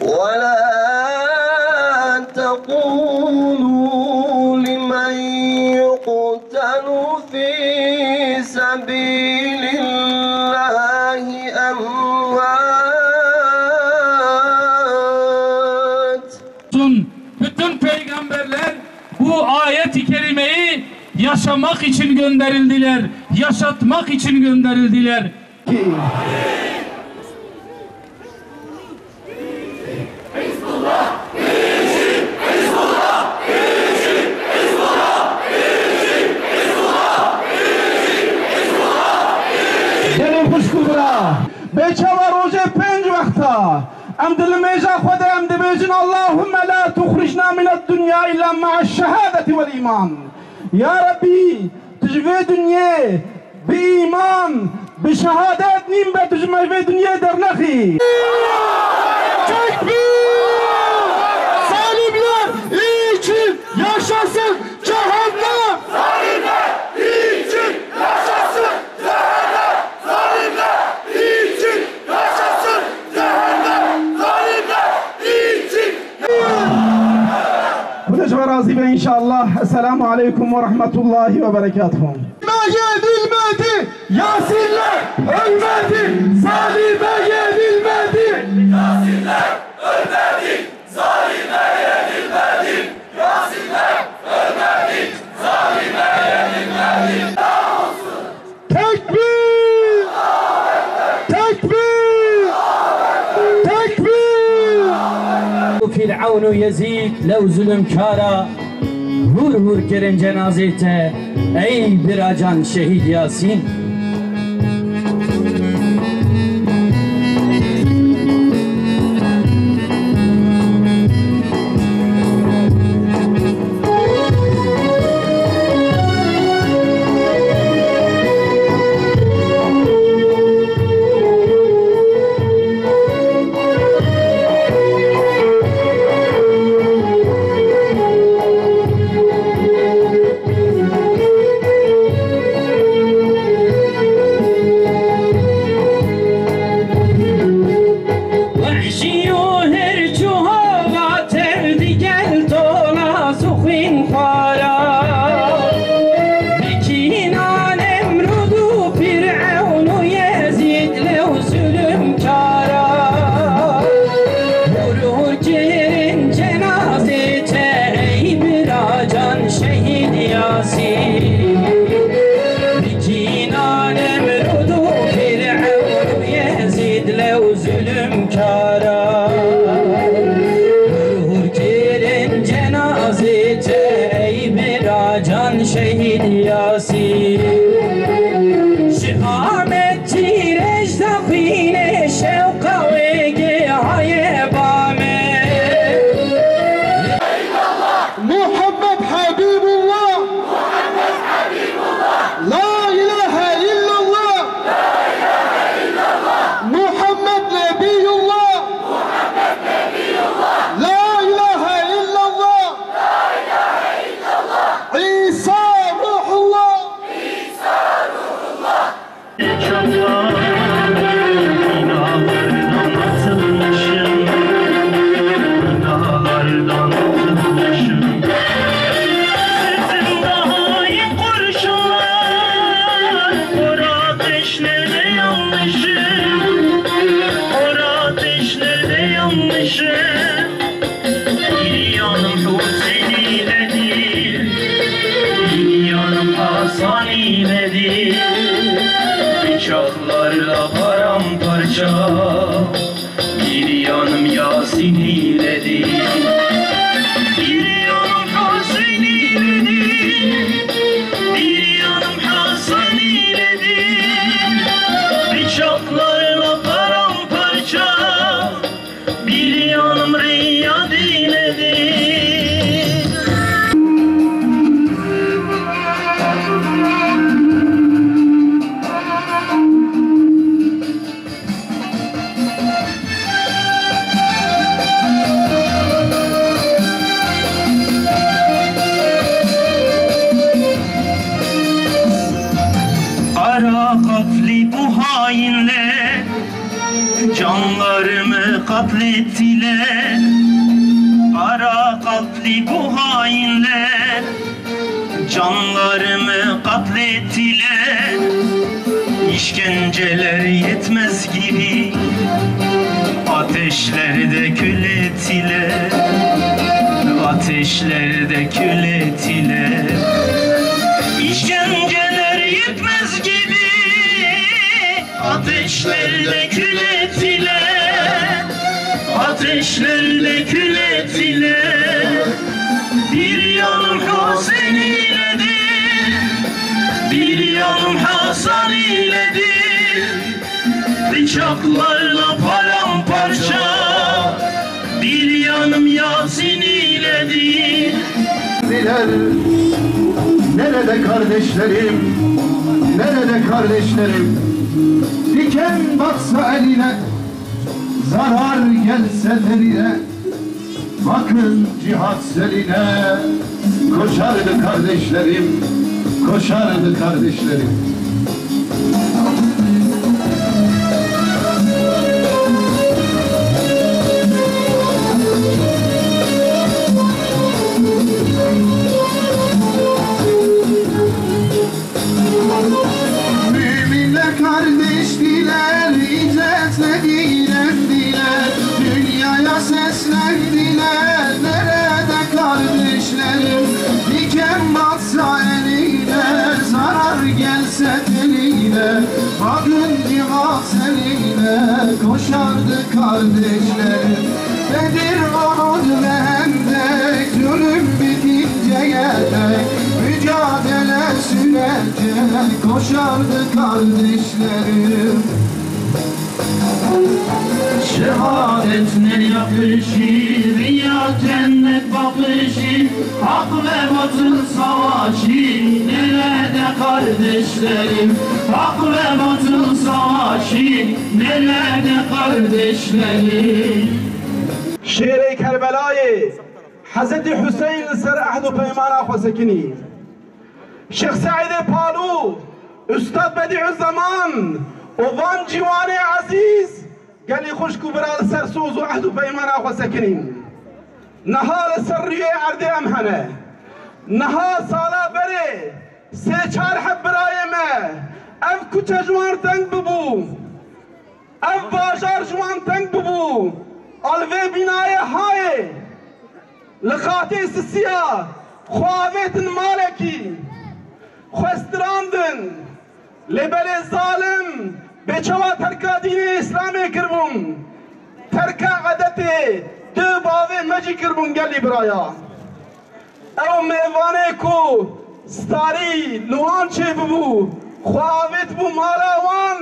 ولا تقولوا لمن يقتل في سبيل الله أموات. Bütün peygamberler bu ayet-i kerimeyi yaşamak için gönderildiler, yaşatmak için gönderildiler. बेचावा रोजे 5 वक्ता हम दिल में जा खुदा हम दिबेजन अल्लाहुम्मा ला तुखरिजना मिनद दुनिया इल्ला मअश शहादति वल ईमान या रब्बी तुझे दुनिया बे ईमान बे शहादत नीम बे तुझे वे दुनिया दर नखी tekbir salimler için yaşasın cehennem salimler için yaşasın cehennem salimler için yaşasın cehennem salimler için. Bu da razı be inşallah. Esselamu aleyküm ve rahmetullahi ve berekatuhu. Yenilmedi, Yasinler ölmedi, zalime yenilmedi. Yasinler ölmedi, zalime yenilmedi. Yasinler ölmedi, zalime yenilmedi. Tekbir! Tekbir! Tekbir! Firavun Yezid lev zulümkara hur hur keren cenazete ey bir acan şehit Yasin. Şehit Yasin Şahamet cireç takhine şevka ve gehaye bame Muhammed Habibullah Muhammed Habibullah La ilahe illallah La ilahe illallah Muhammed Nebiyullah Muhammed Nebiyullah La ilahe illallah La ilahe illallah İsa Ruhullah İsa Ruhullah. Bıçaklarla paramparça bir yanım Yasin eyledi. Bir yanım Hasan eyledi. Bir yanım Hasan eyledi. Bıçaklarla paramparça bir yanım Riyad eyledi. katlettiler. Kara kalpli bu hainler canlarımı katlettiler. İşkenceler yetmez gibi ateşlerde kül ettiler. Ateşlerde kül ettiler. İşkenceler yetmez gibi ateşlerde kül ettiler. Ateşlerde kül ettiler. Bir yanım Hasan iledir, bir yanım Hasan iledir. Bıçaklarla paramparça, bir yanım Yasin iledir. Nerede kardeşlerim, nerede kardeşlerim? Diken batsa eline, zarar gelse derine. Bakın cihat seline, koşardı kardeşlerim, koşardı kardeşlerim. Müminler kardeştiler, izzetle dilendiler, dünyaya seslendiler. Nerede kardeşlerim? Diken batsa eline, zarar gelse eline. Bakın cihat seline, koşardı kardeşlerim. Bedir, Uhud ve Hendek, zulüm bitince gelecek, mücadele sürecek, koşardı kardeşlerim. Şehadet ne yakışır, ya cennet bakışı, hak ve batıl savaşı. Nerede kardeşlerim? Hak ve batıl savaşı. Nerede kardeşlerim? شیر کربلای حضرت حسین سر عهد و پیمان خو سکنی. شیخ سعید پالو استاد بدیع الزمان و وان جوان عزیز قالی خوشکو براد سر سوز و عهد و پیمان خو سکنی. نهال سریه عرض امهنه نها سالا بره سه چار حب برای ما اف کچه جوان تنگ ببو اف باشار جوان تنگ ببو الوی بنای های لخاتی سسیا خواهیتن مالکی خواستراندن لبل ظالم بچوا ترکا دین اسلامی کربون ترکا عدتی دو باوی مجی کربون گلی برایا او میوانه کو ستاری لوان چه ببو خواهیت بو مالا وان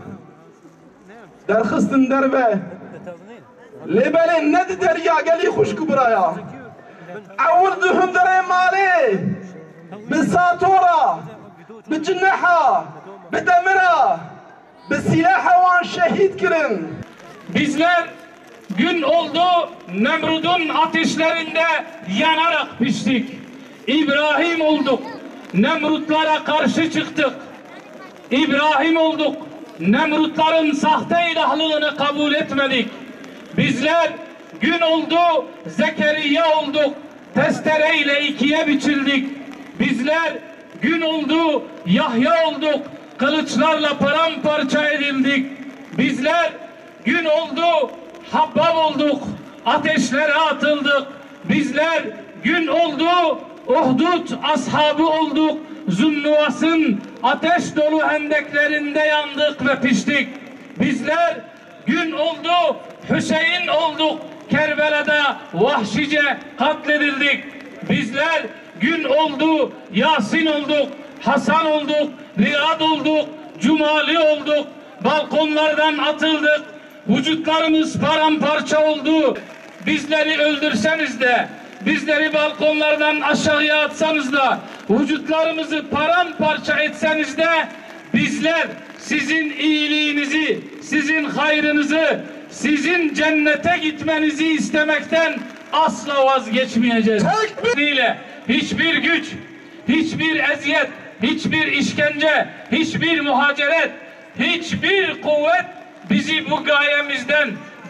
درخستن دربه لبل ند دریا گلی خوشکو برایا عوردهم در مالی بساتورا بجنحا بدمرا بسلاحا وان şehit kirin. Bizler gün oldu Nemrud'un ateşlerinde yanarak piştik. İbrahim olduk. Nemrutlara karşı çıktık. İbrahim olduk. Nemrutların sahte ilahlığını kabul etmedik. Bizler gün oldu Zekeriya olduk. Testereyle ikiye biçildik. Bizler gün oldu Yahya olduk. Kılıçlarla paramparça edildik. Bizler gün oldu Habbab olduk. Ateşlere atıldık. Bizler gün oldu Uhdud ashabı olduk. Zünnuvas'ın ateş dolu hendeklerinde yandık ve piştik. Bizler gün oldu Hüseyin olduk. Kerbela'da vahşice katledildik. Bizler gün oldu Yasin olduk. Hasan olduk. Riyad olduk. Cumali olduk. Balkonlardan atıldık. Vücutlarımız paramparça oldu. Bizleri öldürseniz de, bizleri balkonlardan aşağıya atsanız da, vücutlarımızı paramparça etseniz de, bizler sizin iyiliğinizi, sizin hayrınızı, sizin cennete gitmenizi istemekten asla vazgeçmeyeceğiz. Hiçbir güç, hiçbir eziyet, hiçbir işkence, hiçbir muhaceret, hiçbir kuvvet bizi bu gayemizden,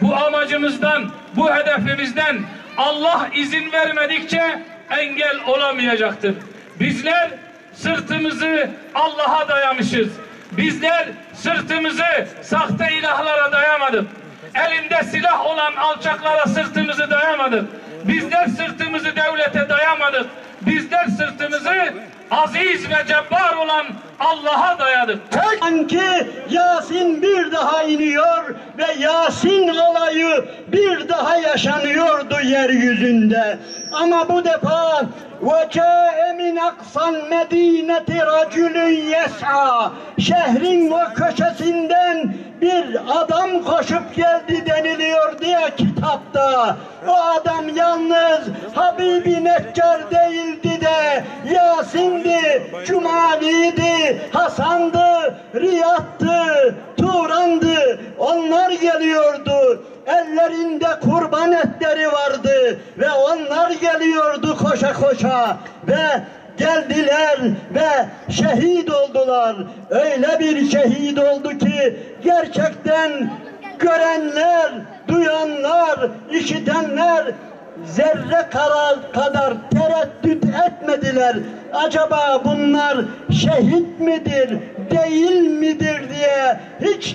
bu amacımızdan, bu hedefimizden Allah izin vermedikçe engel olamayacaktır. Bizler sırtımızı Allah'a dayamışız. Bizler sırtımızı sahte ilahlara dayamadık. Elinde silah olan alçaklara sırtımızı dayamadık. Bizler sırtımızı devlete dayamadık. Bizler sırtımızı aziz ve cebbar olan Allah'a dayadık. Sanki Yasin bir daha iniyor ve Yasin olayı bir daha yaşanıyordu yeryüzünde. Ama bu defa وَجَاءَ مِنْ أَقْصَى الْمَد۪ينَةِ رَجُلٌ يَسْعَى şehrin o köşesinden bir adam koşup geldi deniliyor diye kitapta. O adam yalnız Habibi Neccar değildi de Yasin'di, Cumali'ydi, Hasan'dı, Riyad'dı, Turan'dı. Onlar geliyordu. Ellerinde kurban etleri vardı ve onlar geliyordu koşa koşa ve geldiler ve şehit oldular. Öyle bir şehit oldu ki gerçekten görenler, duyanlar, işitenler zerre kadar tereddüt etmediler. Acaba bunlar şehit midir, değil midir diye hiç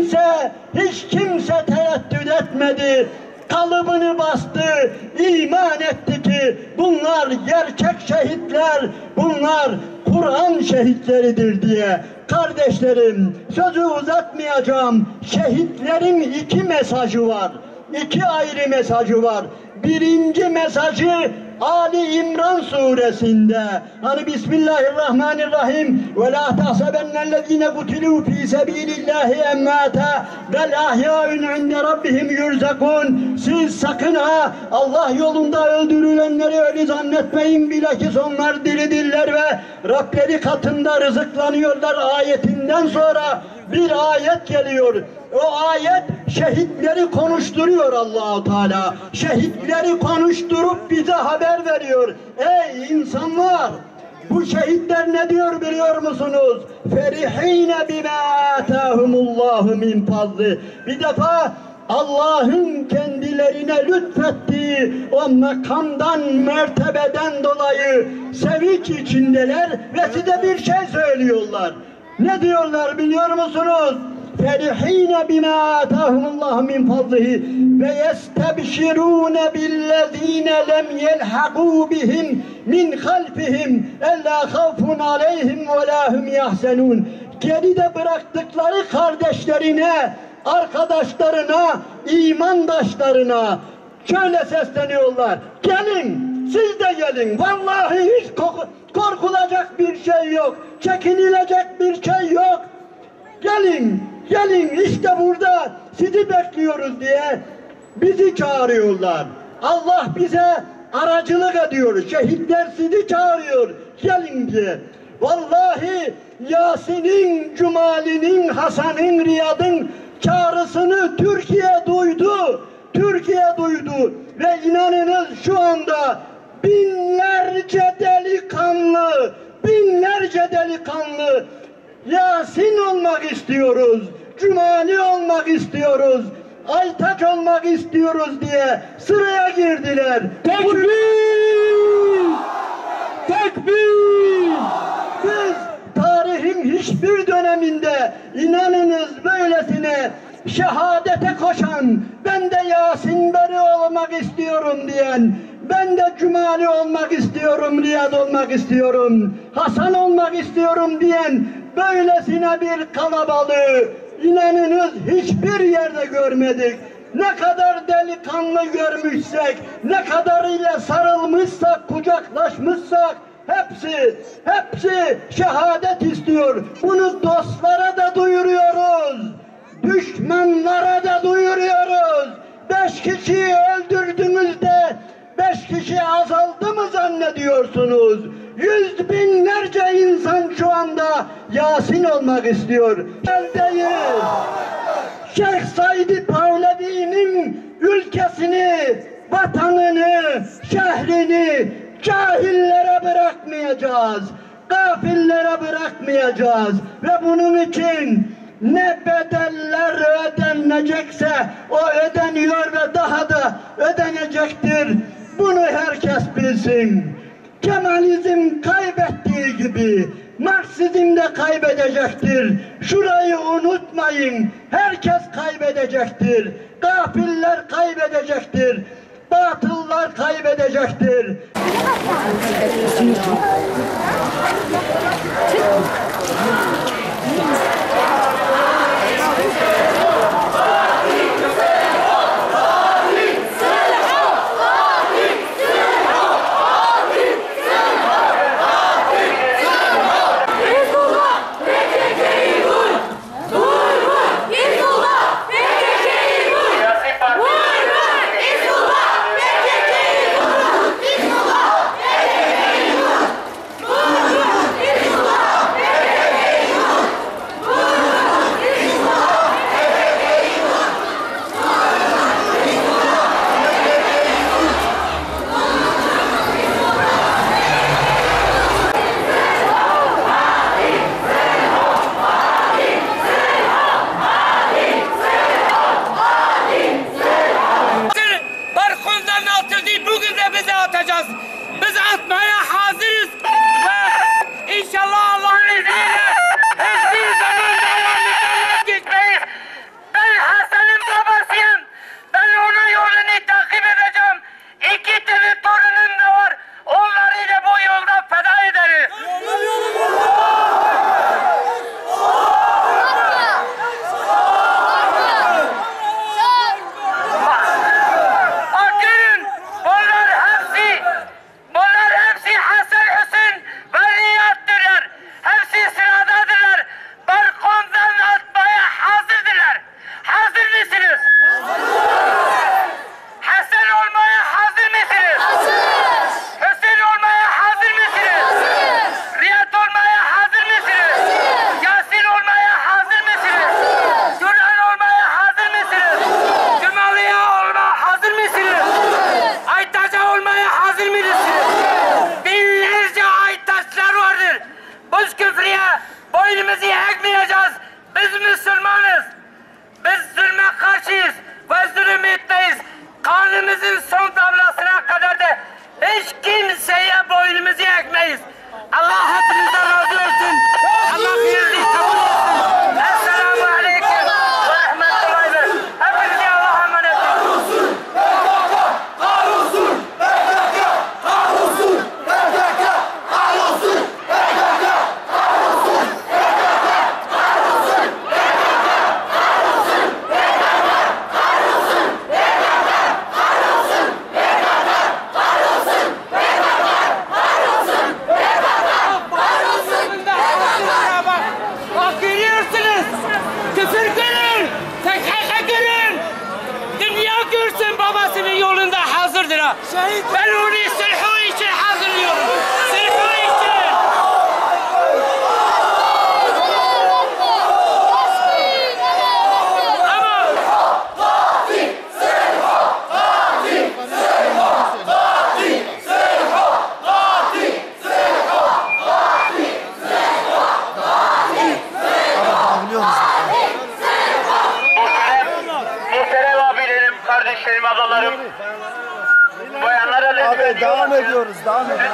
kimse tereddüt etmedi. Kalıbını bastı, iman etti ki bunlar gerçek şehitler, bunlar Kur'an şehitleridir diye. Kardeşlerim, sözü uzatmayacağım. Şehitlerin iki mesajı var. İki ayrı mesajı var. Birinci mesajı Ali İmran suresinde. Hani Bismillahirrahmanirrahim. Ve la tahsabennellezine kutilû fî sebîlillâhi emmâta vel ahyâun inde rabbihim yurzakûn. Siz sakın ha Allah yolunda öldürülenleri öyle zannetmeyin, bilakis onlar diridirler ve Rableri katında rızıklanıyorlar ayetinden sonra bir ayet geliyor. O ayet şehitleri konuşturuyor Allah-u Teala. Şehitleri konuşturup bize haber veriyor. Ey insanlar! Bu şehitler ne diyor biliyor musunuz? Ferihine bima atahumullahu min fadli. Bir defa Allah'ın kendilerine lütfettiği o makamdan, mertebeden dolayı sevinç içindeler ve size bir şey söylüyorlar. Ne diyorlar biliyor musunuz? Ferihine bima atahumullahu min fadlihi ve yestebşirune billezine lem yelhaqu bihim min halfihim ella havfun aleyhim ve la hum yahzenun. Geride bıraktıkları kardeşlerine, arkadaşlarına, imandaşlarına şöyle sesleniyorlar. Gelin, siz de gelin. Vallahi hiç korkulacak bir şey yok. Çekinilecek bir şey yok. Gelin, gelin işte burada sizi bekliyoruz diye bizi çağırıyorlar. Allah bize aracılık ediyor. Şehitler sizi çağırıyor. Gelin diye. Vallahi Yasin'in, Cumali'nin, Hasan'ın, Riyad'ın çağrısını Türkiye duydu. Türkiye duydu. Ve inanınız şu anda binlerce delikanlı Yasin olmak istiyoruz, Cumali olmak istiyoruz, Aytaç olmak istiyoruz diye sıraya girdiler. Tekbir! Tekbir! Biz tarihin hiçbir döneminde inanınız böylesine şehadete koşan, ben de Yasin Boru olmak istiyorum diyen, ben de Cumali olmak istiyorum, Riyad olmak istiyorum, Hasan olmak istiyorum diyen böylesine bir kalabalığı inanınız hiçbir yerde görmedik. Ne kadar delikanlı görmüşsek, ne kadarıyla sarılmışsak, kucaklaşmışsak hepsi şehadet istiyor. Bunu dostlara da duyuruyoruz. Düşmanlara da duyuruyoruz. 5 kişiyi öldürdüğünüzde 5 kişi azaldı mı zannediyorsunuz? Yüz binlerce insan şu anda Yasin olmak istiyor. Eldeyiz. Şeyh Said Pavlevi'nin ülkesini, vatanını, şehrini cahillere bırakmayacağız. Gafillere bırakmayacağız. Ve bunun için ne bedeller ödenecekse o ödeniyor ve daha da ödenecektir. Bunu herkes bilsin. Kemalizm kaybettiği gibi Marksizm de kaybedecektir. Şurayı unutmayın. Herkes kaybedecektir. Gafiller kaybedecektir. Batıllar kaybedecektir. Biz atmaya hazırız ve inşallah Allah'ın izniyle hiçbir zaman davamızdan vazgeçmeyiz. Ben Hasan'ın babasıyım. Ben onun yolunu takip edeceğim. 2 tane torunum da var. Onları da bu yolda feda ederiz. Boynumuzu eğmeyeceğiz. Biz Müslümanız. Biz zulme karşıyız ve zulüm etmeyiz. Kanımızın son damlasına kadar da hiç kimseye boynumuzu eğmeyiz. Allah hepinizden razı olsun. Allah bizi kabul etsin. Esselamu aleyküm ve rahmetullahi ve hepinize Allah'a emanet olun. Ben onu sulhu için hazırlıyorum. Sulhu için. Ama muhterem abilerim, kardeşlerim, ablalarım, Abi devam ediyoruz, devam ediyoruz.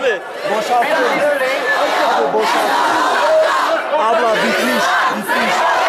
Boşaltıyoruz. Abi boşalt. Abla bitmiş, bitmiş.